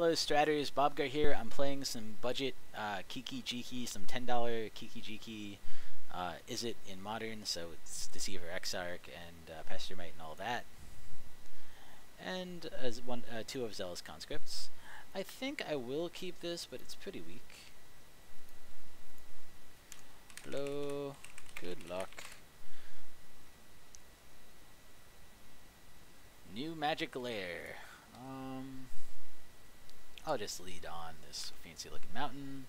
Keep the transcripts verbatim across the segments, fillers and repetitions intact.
Hello Straters, Bobgar here. I'm playing some budget uh, Kiki Jiki, some ten dollar Kiki Jiki. Uh, is it in modern? So it's Deceiver, Exarch, and uh, Pestermite, and all that. And as one, uh, two of Zealous conscripts. I think I will keep this, but it's pretty weak. Hello. Good luck. New Magic Lair. Um, I'll just lead on this fancy looking mountain.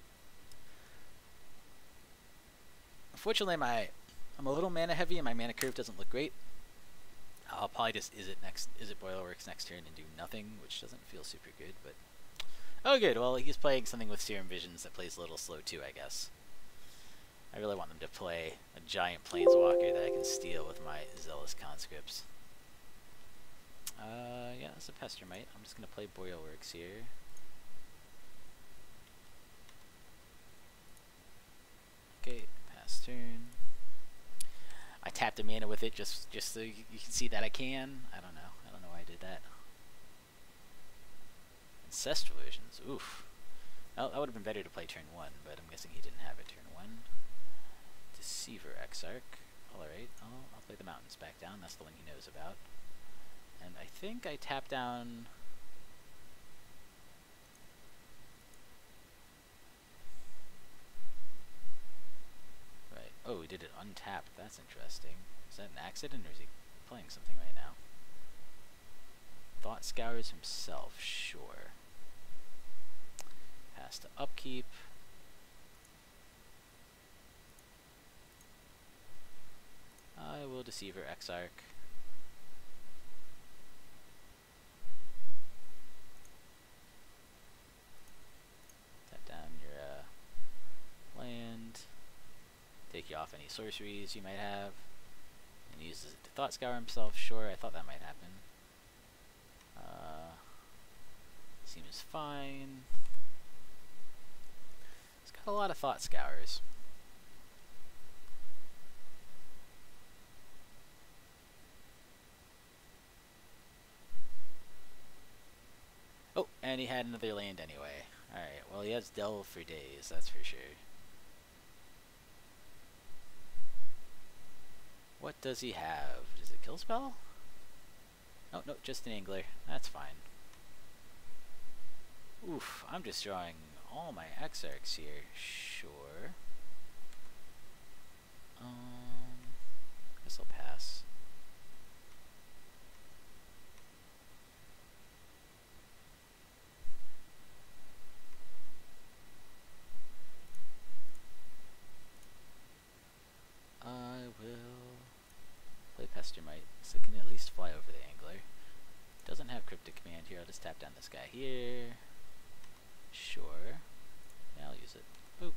Unfortunately, my I'm a little mana heavy and my mana curve doesn't look great. I'll probably just is it next is it Boilerworks next turn and do nothing, which doesn't feel super good, but oh good. Well, he's playing something with Serum Visions that plays a little slow too, I guess. I really want them to play a giant Planeswalker that I can steal with my Zealous conscripts. Uh, yeah, that's a Pestermite. I'm just gonna play Boilerworks here. Okay, pass turn. I tapped a mana with it just just so you, you can see that I can. I don't know. I don't know why I did that. Ancestral Visions. Oof. Well, that would have been better to play turn one, but I'm guessing he didn't have it turn one. Deceiver Exarch. Alright, I'll, I'll play the mountains back down. That's the one he knows about. And I think I tap down... Right. Oh, he did it untapped. That's interesting. Is that an accident, or is he playing something right now? Thought Scours himself. Sure. Pass to upkeep. I will Deceiver Exarch. Tap down your uh, land. Take you off any sorceries you might have. And he uses it to Thought Scour himself. Sure, I thought that might happen. Uh, seems fine. He's got a lot of Thought Scours. Oh, and he had another land anyway. Alright, well he has Delve for days, that's for sure. What does he have? Does it kill spell? Oh, no, just an Angler. That's fine. Oof, I'm just drawing all my Exarchs here. Sure. Um, guess I'll pass. I will play Pestermite, so it can at least fly over the Angler. Doesn't have Cryptic Command here, I'll just tap down this guy here. Sure. Yeah, I'll use it. Boop.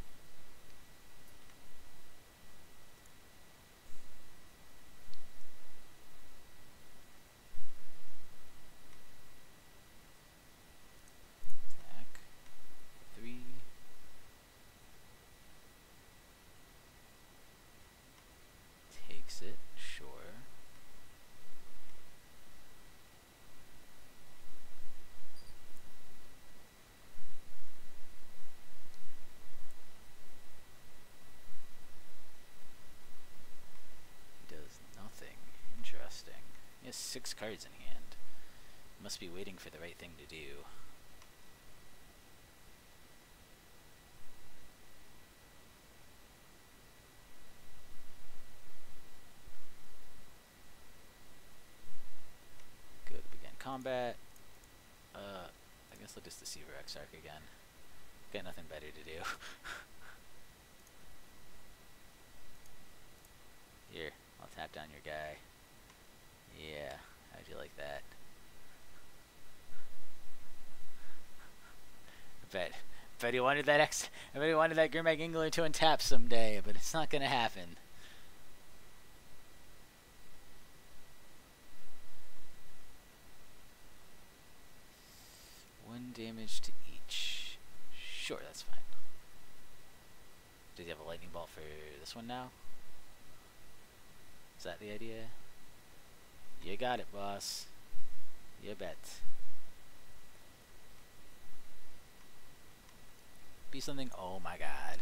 Attack. Three. Takes it, sure. He does nothing. Interesting. He has six cards in hand. Must be waiting for the right thing to do. Combat. Uh, I guess I'll just Deceiver Exarch again. Got nothing better to do. Here, I'll tap down your guy. Yeah, how'd you like that? I bet, bet he wanted that X. I bet he wanted that Grimag Engler to untap someday, but it's not gonna happen. One damage to each. Sure, that's fine. Does he have a lightning bolt for this one now? Is that the idea? You got it, boss. You bet. Be something. Oh my god.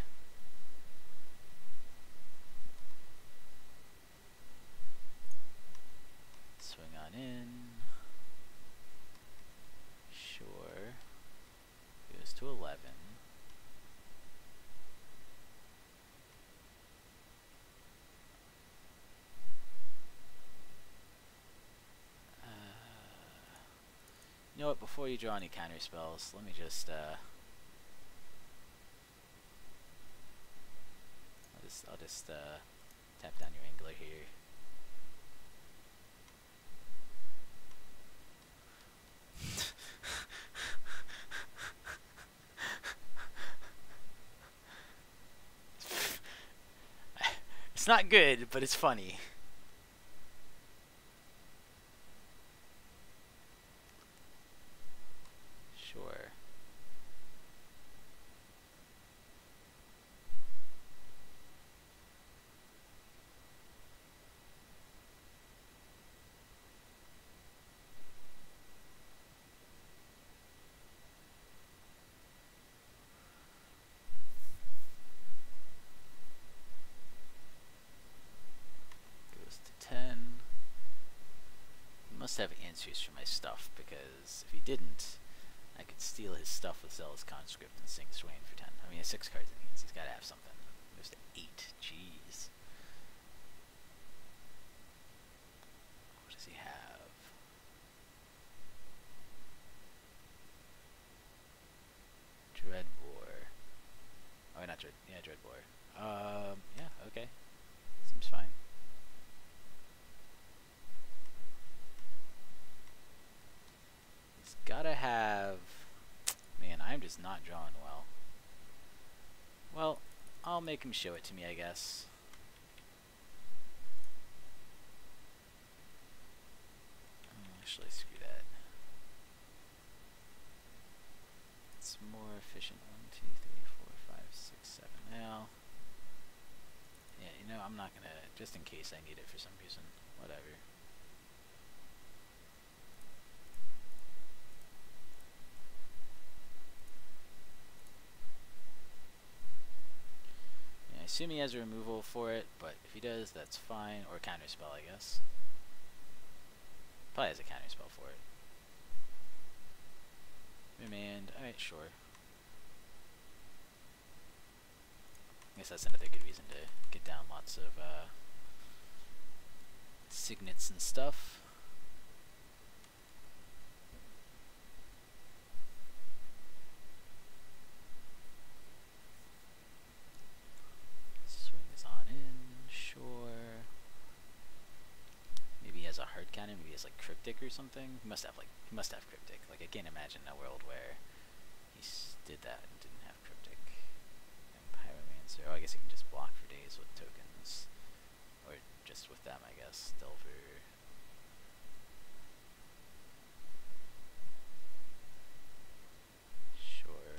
Swing on in. Sure. Goes to eleven. Uh, you know what? Before you draw any counter spells, let me just uh, I'll just I'll just uh, tap down your angler here. It's not good, but it's funny. Sure. ten. He must have answers for my stuff, because if he didn't, I could steal his stuff with Zealous Conscript and sink Swain for ten. I mean, he has six cards in hands. He's got to have something. Goes to eight. Jeez. What does he have? Dreadbore. Oh, not Dread. Yeah, Dreadbore. Um, yeah, okay. Seems fine. Gotta have... Man, I'm just not drawing well. Well, I'll make him show it to me, I guess. Actually, screw that. It's more efficient. One, two, three, four, five, six, seven. Now, yeah, you know, I'm not gonna... Just in case I need it for some reason. Whatever. I assume he has a removal for it, but if he does, that's fine. Or a counterspell, I guess. Probably has a counterspell for it. Remand. Alright, sure. I guess that's another good reason to get down lots of uh, signets and stuff. Cannon, maybe he has like Cryptic or something. He must have like he must have Cryptic. Like I can't imagine a world where he s did that and didn't have Cryptic. And Pyromancer. Oh, I guess he can just block for days with tokens, or just with them, I guess. Delver. Sure.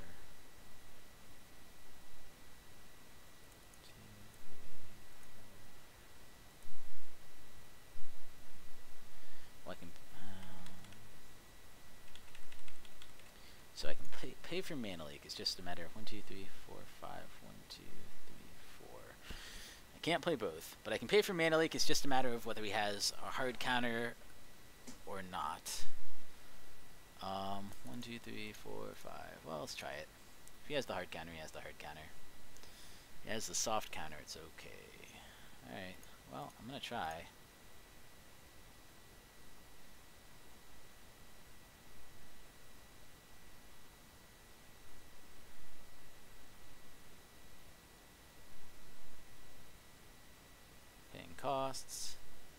So I can pay, pay for Mana Leak. It's just a matter of one, two, three, four, five, one, two, three, four. I can't play both, but I can pay for Mana Leak. It's just a matter of whether he has a hard counter or not. Um, one, two, three, four, five. Well, let's try it. If he has the hard counter, he has the hard counter. If he has the soft counter, it's okay. Alright, well, I'm gonna try. Costs.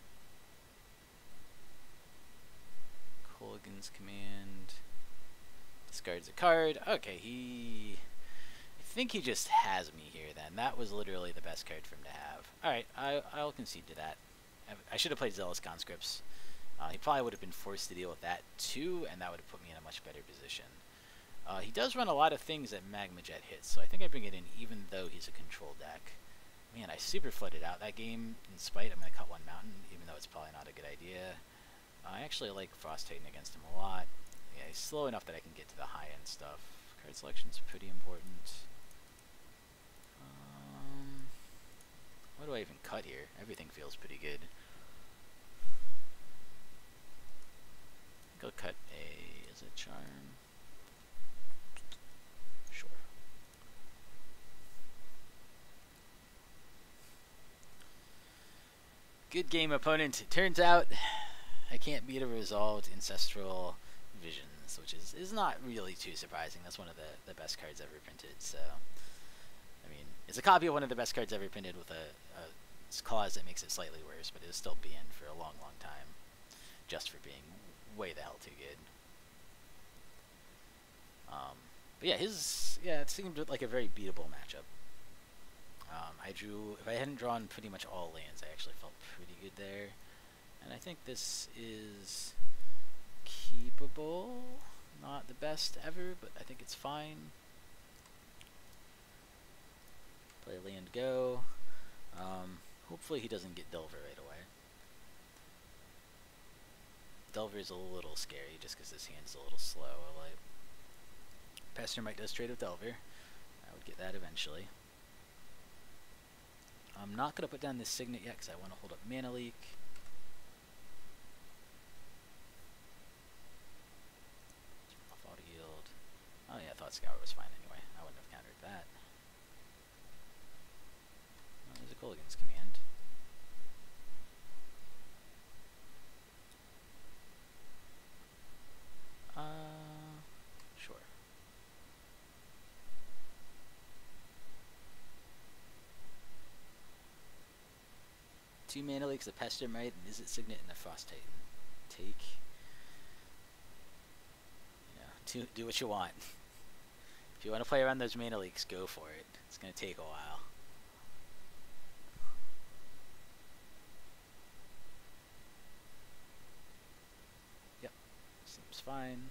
Colgan's command. Discards a card. Okay, he... I think he just has me here then. That was literally the best card for him to have. Alright, I'll concede to that. I, I should have played Zealous Conscripts. Uh, he probably would have been forced to deal with that too, and that would have put me in a much better position. Uh, he does run a lot of things that Magma Jet hits, so I think I bring it in even though he's a control deck. Man, I super flooded out that game. In spite, I'm going to cut one mountain, even though it's probably not a good idea. Uh, I actually like Frost Titan against him a lot. Yeah, he's slow enough that I can get to the high-end stuff. Card selection's pretty important. What do I even cut here? Everything feels pretty good. Go cut a, is it charm? Sure. Good game, opponent. It turns out I can't beat a resolved Ancestral Visions, which is, is not really too surprising. That's one of the, the best cards ever printed, so... I mean, it's a copy of one of the best cards ever printed with a, a clause that makes it slightly worse, but it was still banned for a long, long time. Just for being way the hell too good. Um, but yeah, his... Yeah, it seemed like a very beatable matchup. Um, I drew... If I hadn't drawn pretty much all lands, I actually felt pretty good there. And I think this is keepable. Not the best ever, but I think it's fine. Play land go. Um, hopefully he doesn't get Delver right away. Delver is a little scary just because this hand's a little slow. Like, Pestermite does trade with Delver. I would get that eventually. I'm not going to put down this Signet yet because I want to hold up Mana Leak. Off Auto Yield. Oh yeah, I thought Scour was fine anyway. I wouldn't have countered that. Oh, there's a Gulligan's Command. Uh, sure. Two Mana Leaks, a Pestermite, and is it Signet and a Frost Titan? Take. You know, do, do what you want. If you want to play around those Mana Leaks, go for it. It's going to take a while. Yep, seems fine.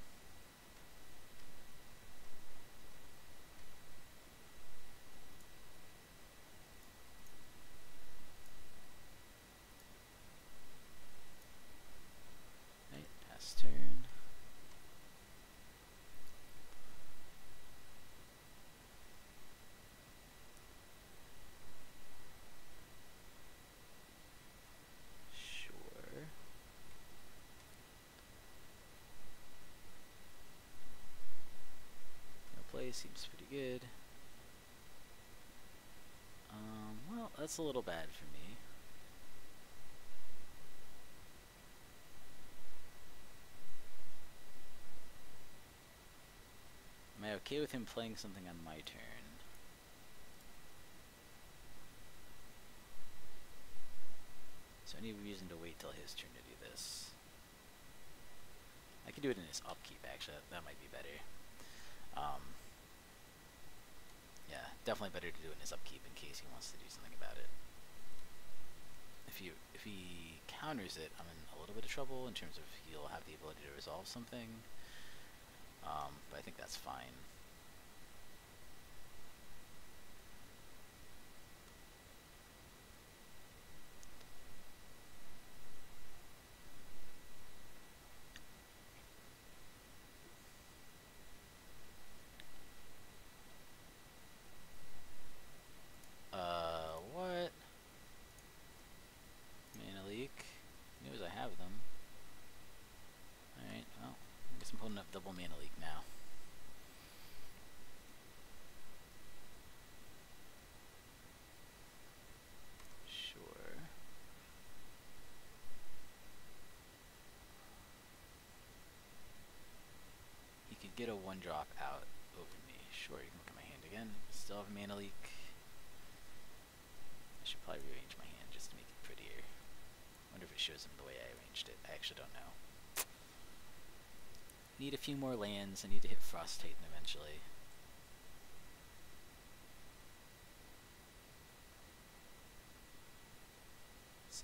Right, pass turn. Seems pretty good. Um, well, that's a little bad for me. Am I okay with him playing something on my turn? Is there any reason to wait till his turn to do this? I could do it in his upkeep, actually. That, that might be better. Um, Yeah, definitely better to do it in his upkeep in case he wants to do something about it. If he if he counters it, I'm in a little bit of trouble in terms of he'll have the ability to resolve something. Um, but I think that's fine. Double Mana Leak now. Sure. He could get a one drop out over me. Sure, you can look at my hand again. Still have Mana Leak. I should probably rearrange my hand just to make it prettier. Wonder if it shows him the way I arranged it. I actually don't know. Need a few more lands. I need to hit Frost Titan eventually. So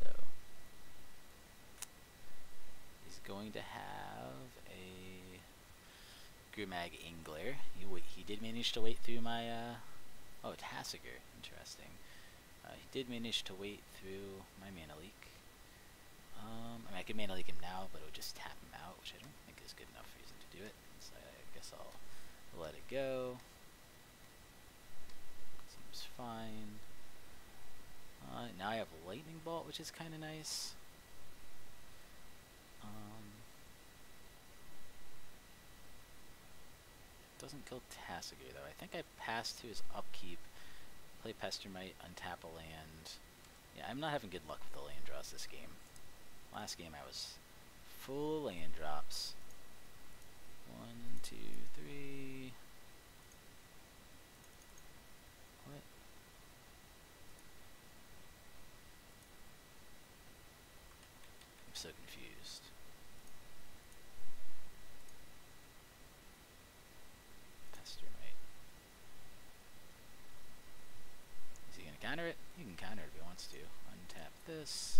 he's going to have a Grimag Angler. He wait, he did manage to wait through my uh oh, Tassiger. Interesting. Uh, he did manage to wait through my Mana Leak. Um, I mean, I could Mana Leak him now, but it would just tap him out, which I don't think is good enough reason to do it. So I guess I'll let it go. Seems fine. Uh, now I have Lightning Bolt, which is kind of nice. Um, doesn't kill Tasigur, though. I think I passed to his upkeep, play Pestermite, untap a land. Yeah, I'm not having good luck with the land draws this game. Last game I was full land drops. One, two, three. What? I'm so confused. Pestermite. Is he gonna counter it? He can counter it if he wants to. Untap this.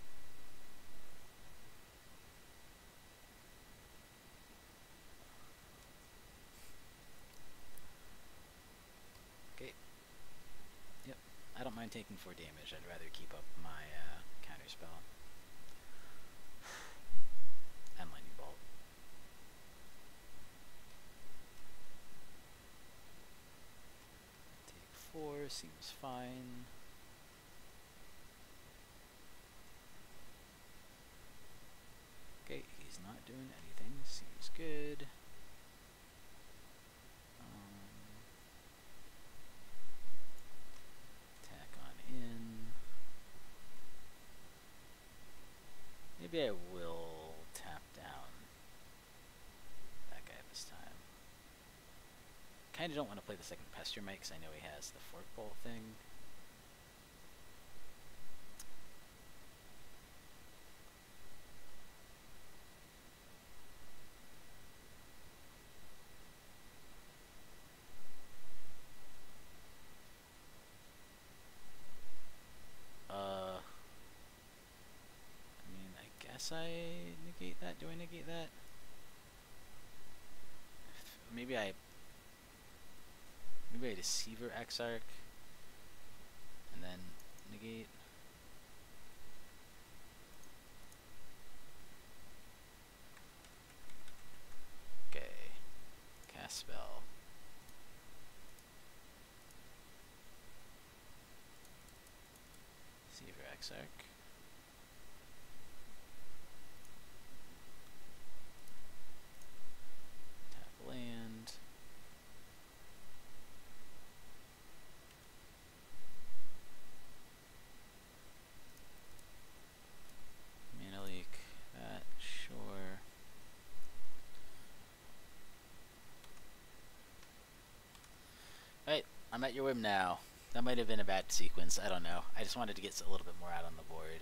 Okay. Yep. I don't mind taking four damage. I'd rather keep up my uh, counter spell. And Lightning Bolt. Take four seems fine. Okay, he's not doing anything. Seems good. Um, tack on in. Maybe I will tap down that guy this time. Kinda don't want to play the second Pestermite because I know he has the Fork Bolt thing. Uh, I mean, I guess I negate that. Do I negate that? Maybe I Maybe I Deceiver Exarch and then negate. Okay. Cast spell. Deceiver Exarch. Tap land. Mana leak. That, sure. Right, I'm at your whim now. That might have been a bad sequence, I don't know. I just wanted to get a little bit more out on the board.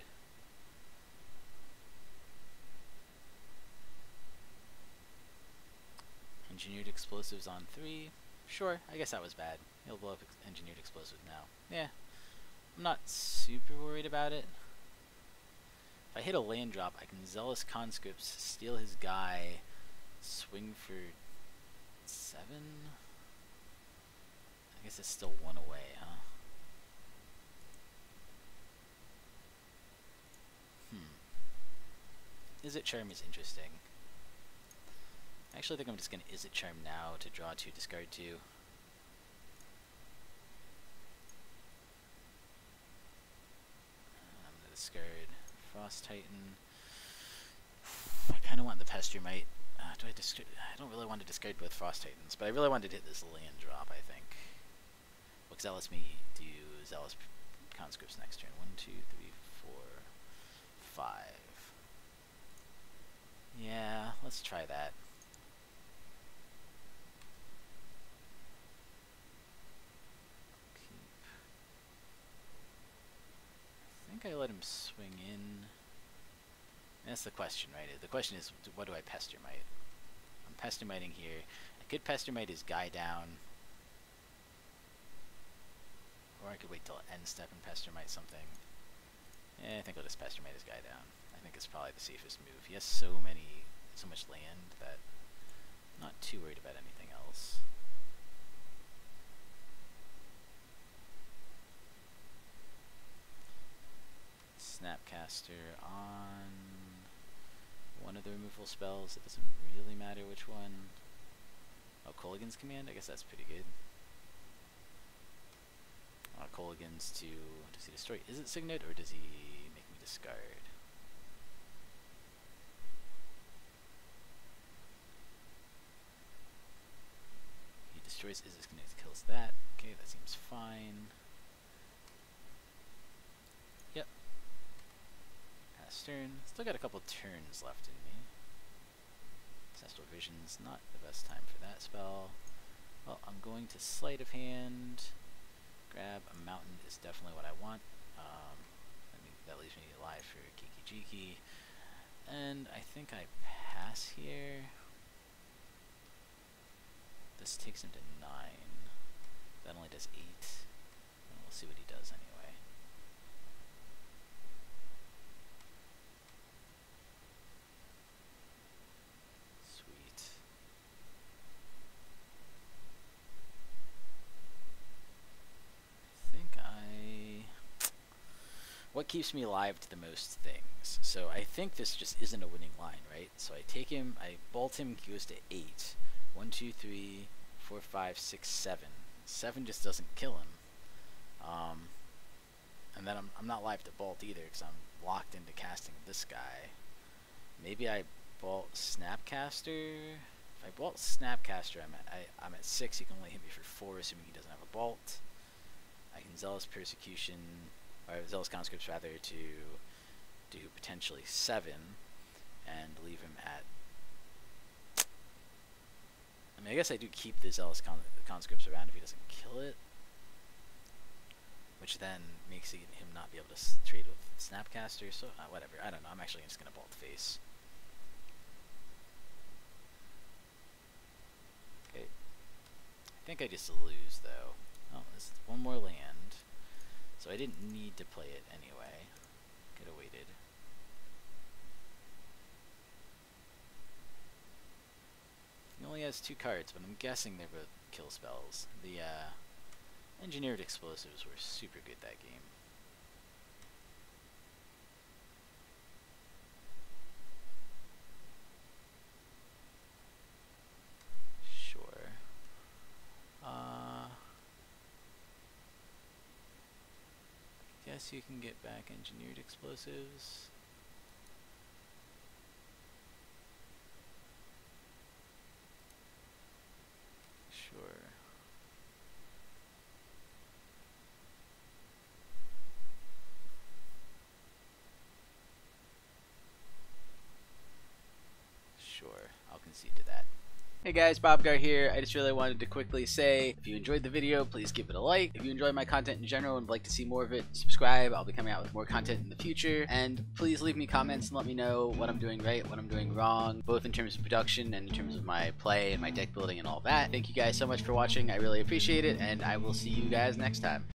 Engineered Explosives on three. Sure, I guess that was bad. He'll blow up ex Engineered Explosives now. Yeah, I'm not super worried about it. If I hit a land drop, I can Zealous Conscripts, steal his guy, swing for seven? I guess it's still one away, huh? Hmm. Izzet Charm is interesting. I actually think I'm just going to Izzet Charm now to draw two, discard two. I'm going to discard Frost Titan. I kind of want the Pestermite. Uh, do I discard? I don't really want to discard both Frost Titans, but I really wanted to hit this land drop, I think. Well, because that lets me do Zealous Conscripts next turn. One, two, three, four, five. Yeah, let's try that. Keep. I think I let him swing in. That's the question, right? The question is, what do I Pestermite? I'm Pestermiting here. I could Pestermite his guy down. Or I could wait till end step and Pestermite something. Yeah, I think I'll just Pestermite his guy down. I think it's probably the safest move. He has so many, so much land that I'm not too worried about anything else. Snapcaster on one of the removal spells. It doesn't really matter which one. Oh, Kolaghan's Command? I guess that's pretty good. Uh, Kolaghan's to, does he destroy Izzet Signet, or does he make me discard? He destroys Izzet Signet, kills that. Okay, that seems fine. Yep. Pass turn. Still got a couple turns left in me. Ancestral Vision's not the best time for that spell. Well, I'm going to Sleight of Hand. Grab a mountain is definitely what I want. Um, I mean, that leaves me alive for Kiki Jiki. And I think I pass here. This takes him to nine. That only does eight. And we'll see what he does anyway. Sweet. I think I... What keeps me alive to the most things? So I think this just isn't a winning line, right? So I take him, I bolt him, he goes to eight. One, two, three, four, five, six, seven. Seven just doesn't kill him. Um, and then I'm, I'm not live to bolt either because I'm locked into casting this guy. Maybe I bolt Snapcaster. If I bolt Snapcaster, I'm at I, I'm at six. He can only hit me for four, assuming he doesn't have a bolt. I can Zealous Persecution, or Zealous Conscripts rather, to do potentially seven and leave him at. I mean, I guess I do keep the Zealous con Conscripts around if he doesn't kill it, which then makes it, him not be able to s trade with Snapcaster. So uh, whatever. I don't know. I'm actually just gonna bolt face. Okay. I think I just lose though. Oh, this is one more land, so I didn't need to play it anyway. Could have waited. He only has two cards, but I'm guessing they're both kill spells. The uh, Engineered Explosives were super good that game. Sure. Uh, guess you can get back Engineered Explosives. Sure. Sure, I'll concede to that. Hey guys, Bobgar here. I just really wanted to quickly say, if you enjoyed the video, please give it a like. If you enjoy my content in general and would like to see more of it, subscribe. I'll be coming out with more content in the future. And please leave me comments and let me know what I'm doing right, what I'm doing wrong, both in terms of production and in terms of my play and my deck building and all that. Thank you guys so much for watching. I really appreciate it, and I will see you guys next time.